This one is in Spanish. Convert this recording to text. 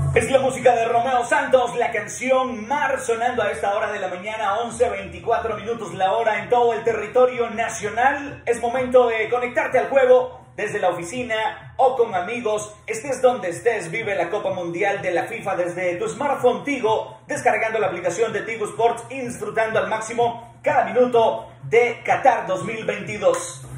Es la música de Romeo Santos, la canción Mar, sonando a esta hora de la mañana, 11:24 minutos la hora en todo el territorio nacional. Es momento de conectarte al juego desde la oficina o con amigos. Estés donde estés, vive la Copa Mundial de la FIFA desde tu smartphone Tigo, descargando la aplicación de Tigo Sports y disfrutando al máximo cada minuto de Qatar 2022.